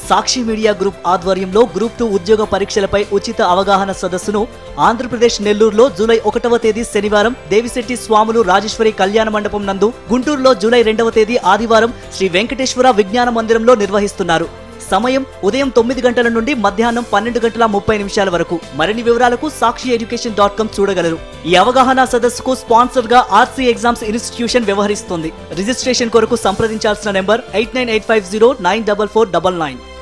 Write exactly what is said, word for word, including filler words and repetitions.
సాక్షి media group ఆధ్వర్యంలో group two ఉద్యోగ పరీక్షలపై ఉచిత అవగాహన సదస్సును ఆంధ్రప్రదేశ్ నెల్లూరులో జూలై ఒకటవ తేదీ శనివారం దేవిశెట్టి స్వాములు రాజేశ్వరి కళ్యాణ మండపం నందు, గుంటూరులో జూలై రెండవ తేదీ ఆదివారం శ్రీ వెంకటేశ్వర విజ్ఞాన మందిరంలో నిర్వహిస్తున్నారు. సమయం ఉదయం తొమ్మిది గంటల నుండి మధ్యాహ్నం పన్నెండు గంటల ముప్పై నిమిషాల వరకు. మరిన్ని వివరాలకు సాక్షి ఎడ్యుకేషన్ డాట్ కామ్ చూడగలరు. ఈ అవగాహన సదస్సుకు స్పాన్సర్ గా ఆర్సీ ఎగ్జామ్స్ ఇన్స్టిట్యూషన్ వ్యవహరిస్తుంది. రిజిస్ట్రేషన్ కొరకు సంప్రదించాల్సిన number eight nine eight five zero nine double four double nine.